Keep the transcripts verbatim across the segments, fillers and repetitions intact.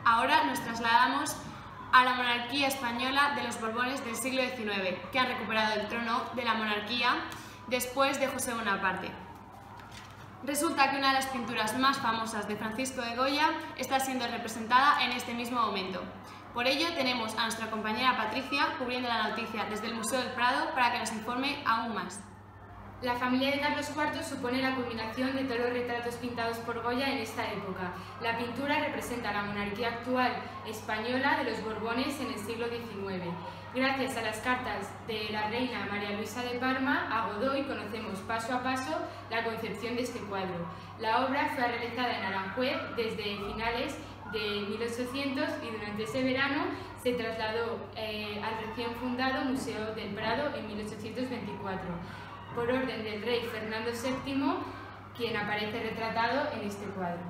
Ahora nos trasladamos a la monarquía española de los Borbones del siglo diecinueve, que han recuperado el trono de la monarquía después de José Bonaparte. Resulta que una de las pinturas más famosas de Francisco de Goya está siendo representada en este mismo momento. Por ello tenemos a nuestra compañera Patricia cubriendo la noticia desde el Museo del Prado para que nos informe aún más. La familia de Carlos cuarto supone la culminación de todos los retratos pintados por Goya en esta época. La pintura representa la monarquía actual española de los Borbones en el siglo diecinueve. Gracias a las cartas de la reina María Luisa de Parma, a Godoy conocemos paso a paso la concepción de este cuadro. La obra fue realizada en Aranjuez desde finales de mil ochocientos y durante ese verano se trasladó eh, al recién fundado Museo del Prado en mil ochocientos veinticuatro. Por orden del rey Fernando séptimo, quien aparece retratado en este cuadro.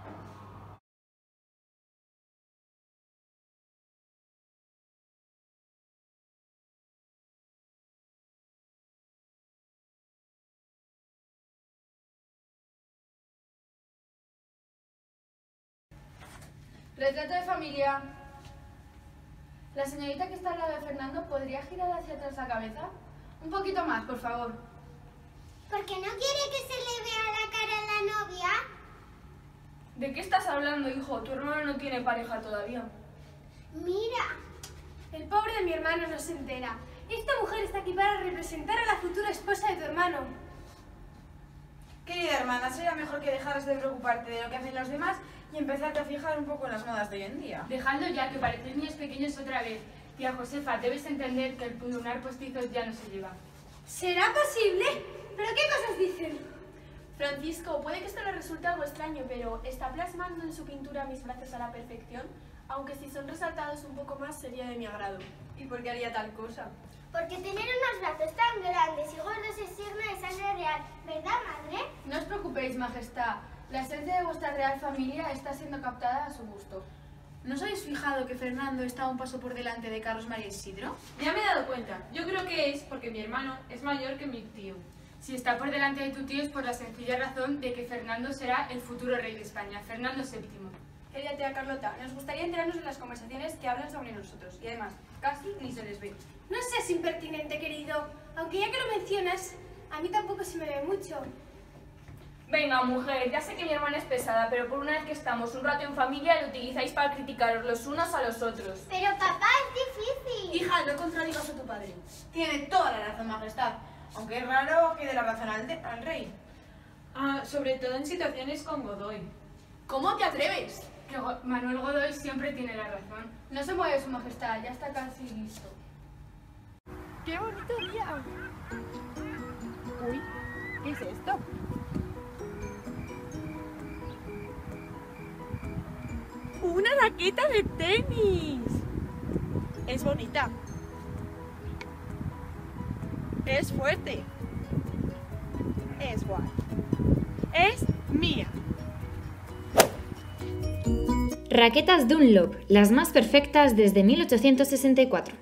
Retrato de familia. La señorita que está al lado de Fernando, ¿podría girar hacia atrás la cabeza? Un poquito más, por favor. ¿Por qué no quiere que se le vea la cara a la novia? ¿De qué estás hablando, hijo? Tu hermano no tiene pareja todavía. Mira. El pobre de mi hermano no se entera. Esta mujer está aquí para representar a la futura esposa de tu hermano. Querida hermana, sería mejor que dejaras de preocuparte de lo que hacen los demás y empezarte a fijar un poco en las modas de hoy en día. Dejadlo ya, que parecéis niños pequeños otra vez. Tía Josefa, debes entender que el lunar postizo ya no se lleva. ¿Será posible? ¿Pero qué cosas dicen? Francisco, puede que esto le resulte algo extraño, pero ¿está plasmando en su pintura mis brazos a la perfección? Aunque si son resaltados un poco más sería de mi agrado. ¿Y por qué haría tal cosa? Porque tener unos brazos tan grandes y gordos es signo de sangre real, ¿verdad, madre? No os preocupéis, majestad. La esencia de vuestra real familia está siendo captada a su gusto. ¿No os habéis fijado que Fernando está un paso por delante de Carlos María Isidro? Ya me he dado cuenta. Yo creo que es porque mi hermano es mayor que mi tío. Si está por delante de tu tío es por la sencilla razón de que Fernando será el futuro rey de España, Fernando séptimo. Querida tía Carlota, nos gustaría enterarnos de las conversaciones que hablan sobre nosotros. Y además, casi ni se les ve. No seas impertinente, querido. Aunque ya que lo mencionas, a mí tampoco se me ve mucho. Venga, mujer, ya sé que mi hermana es pesada, pero por una vez que estamos un rato en familia, lo utilizáis para criticaros los unos a los otros. Pero papá, es difícil. Hija, no contradigas a tu padre. Tiene toda la razón, majestad. Aunque es raro que dé la razón al, de, al rey. Ah, sobre todo en situaciones con Godoy. ¿Cómo te atreves? Que Go- Manuel Godoy siempre tiene la razón. No se mueve su majestad, ya está casi listo. ¡Qué bonito día! Uy, ¿qué es esto? ¡Una raqueta de tenis! Es bonita. Es fuerte. Es guay. Es mía. Raquetas Dunlop, las más perfectas desde mil ochocientos sesenta y cuatro.